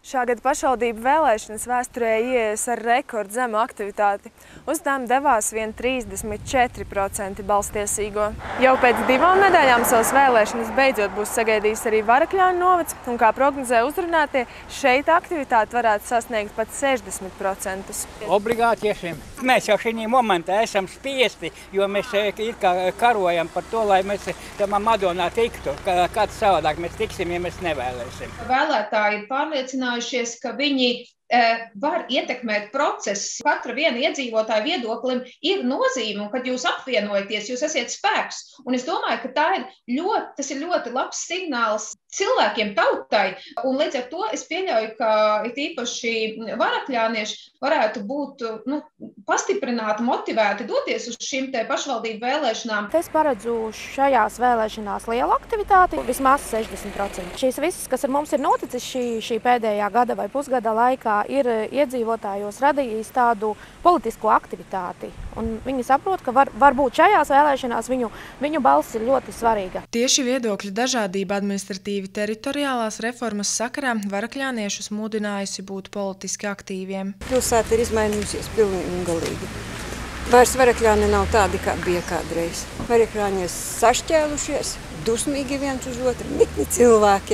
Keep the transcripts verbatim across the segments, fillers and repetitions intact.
Šā gada pašvaldību vēlēšanas vēsturē ieejas ar rekordzemu aktivitāti. Uz tām devās vien trīsdesmit četri procenti balstiesīgo. Jau pēc divām nedēļām savas vēlēšanas beidzot būs sagaidījis arī Varakļānu novads, un kā prognozē uzrunātie, šeit aktivitāti varētu sasniegt pat sešdesmit procentus. Obligāti iesim. Mēs jau šī momentā esam spiesti, jo mēs it kā karojam par to, lai mēs tam Madonā tiktu. Kāds savādāk mēs tiksim, ja mēs nevēlēsim. Vēlētāji ir pārliecinājušies, ka viņi var ietekmēt procesu. Katra viena iedzīvotāja viedoklim ir nozīme, un kad jūs apvienojaties, jūs esat spēks. Un es domāju, ka tā ir ļoti, tas ir ļoti labs signāls cilvēkiem, tautai, un līdz ar to es pieļauju, ka it īpaši varakļānieši varētu būt nu, pastiprināti, motivēti doties uz šīm te pašvaldību vēlēšanām. Es paredzu šajās vēlēšanās lielu aktivitāti, vismaz sešdesmit procenti. Šīs visas, kas ar mums ir noticis šī, šī pēdējā gada vai pusgada laikā, ir iedzīvotājos radījis tādu politisku aktivitāti. Un viņi saprot, ka var, varbūt šajās vēlēšanās viņu, viņu balss ir ļoti svarīga. Tieši viedokļu dažādība administratīvi teritoriālās reformas sakarā varakļāniešus mudinājusi būt politiski aktīviem. Pilsēta ir izmainījusies pilnīgi un galīgi. Vairs varakļāni nav tādi, kā bija kādreiz. Varakļāni ir sašķēlušies, dusmīgi viens uz otru, nikni cilvēki.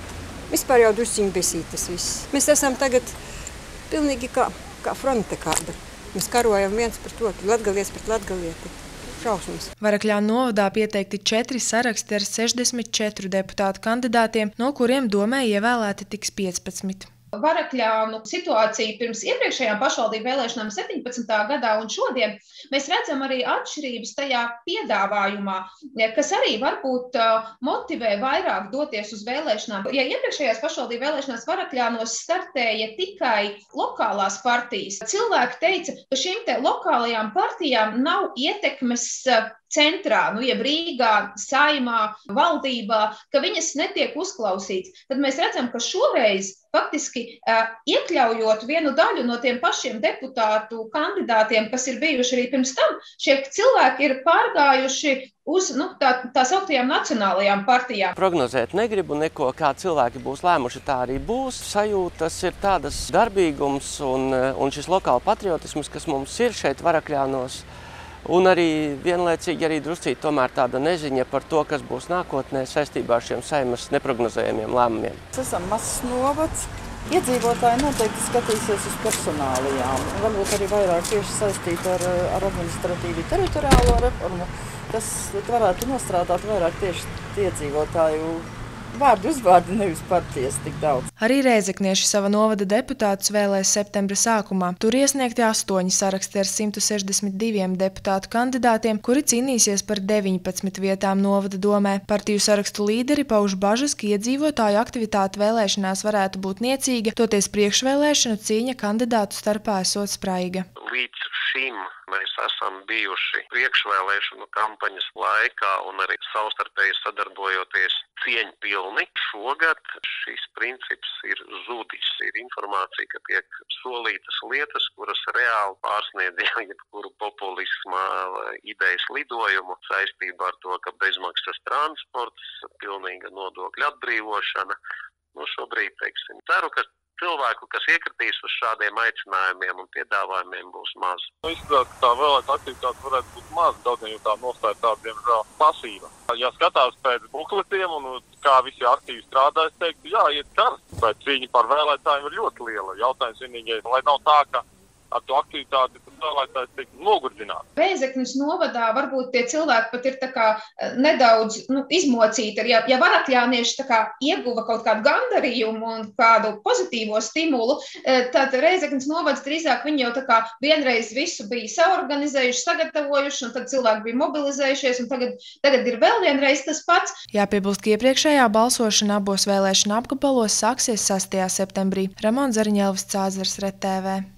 Vispār jau drusciņi besīt tas viss. Mēs esam tagad pilnīgi kā, kā fronte kāda. Mēs karojam viens pret otru, latgalies pret latgalieti. Šausmas. Varakļānu novadā pieteikti četri saraksti ar sešdesmit četru deputātu kandidātiem, no kuriem domē ievēlēti tiks piecpadsmit. Varakļānu situāciju pirms iepriekšējām pašvaldību vēlēšanām septiņpadsmitā gadā un šodien mēs redzam arī atšķirības tajā piedāvājumā, kas arī varbūt motivē vairāk doties uz vēlēšanām. Ja iepriekšējās pašvaldību vēlēšanās Varakļānos startēja tikai lokālās partijas, cilvēki teica, ka šīm te lokālajām partijām nav ietekmes centrā, nu, jeb Rīgā, Saimā, valdībā, ka viņas netiek uzklausīts. Tad mēs redzam, ka šoreiz faktiski iekļaujot vienu daļu no tiem pašiem deputātu kandidātiem, kas ir bijuši arī pirms tam, šie cilvēki ir pārgājuši uz nu, tā, tā sauktajām nacionālajām partijām. Prognozēt negribu neko, kā cilvēki būs lēmuši, tā arī būs. Sajūtas ir tādas darbīgums un, un šis lokāla patriotisms, kas mums ir šeit Varakļānos. Un arī vienlaicīgi arī druscīt tomēr tāda neziņa par to, kas būs nākotnē saistībā ar šiem Saimas neprognozējumiem lēmumiem. Mēs esam mazs novads. Iedzīvotāji noteikti skatīsies uz personālijām. Varbūt arī vairāk tieši saistīt ar, ar administratīvi teritoriālo reformu. Tas varētu nostrādāt vairāk tieši iedzīvotāju vārdu uzvārdi, nevis partijas tik daudz. Arī rēzeknieši sava novada deputātus vēlēs septembra sākumā. Tur iesniegti astoņi saraksti ar simtu sešdesmit diviem deputātu kandidātiem, kuri cīnīsies par deviņpadsmit vietām novada domē. Partiju sarakstu līderi pauž bažas, ka iedzīvotāju aktivitāte vēlēšanās varētu būt niecīga, toties priekšvēlēšanu cīņa kandidātu starpā esot spraiga. Līdz šim mēs esam bijuši priekšvēlēšanu kampaņas laikā un arī savstarpēji sadarbojoties cieņpilni. Šogad šis princips ir zudis. Ir informācija, ka tiek solītas lietas, kuras reāli pārsniedz jebkuru populisma idejas lidojumu saistībā ar to, ka bezmaksas transports, pilnīga nodokļa atbrīvošana. Nu, šobrīd, teiksim, ceru, ka cilvēku, kas iekritīs uz šādiem aicinājumiem un piedāvājumiem, būs maz. Izskatās, ka tā vēlēta aktivitāte varētu būt maz, daudziem jau tā nostāja tāda, diemžēl, pasīva. Ja skatās pēc bukletiem un kā visi aktīvi strādā, es teiktu, jā, iet karsts, bet cīņa par vēlētājiem ir ļoti liela. Jautājums vienīgais, lai nav tā, ka ar to aktivitāti vēlētājs tiek nogurdināti. Rēzeknes novadā varbūt tie cilvēki pat ir tā kā nedaudz nu, izmocīti. Ja, ja varakļānieši tā kā ieguva kaut kādu gandarījumu un kādu pozitīvo stimulu, tad Rēzeknes novads drīzāk viņi jau tā kā vienreiz visu bija saorganizējuši, sagatavojuši, un tad cilvēki bija mobilizējušies, un tagad, tagad ir vēl vienreiz tas pats. Jāpiebilst, ka iepriekšējā balsošana abos vēlēšana apgabalos sāksies sastajā septembrī. Ramona Zariņelvis, Cāzars, Red T V.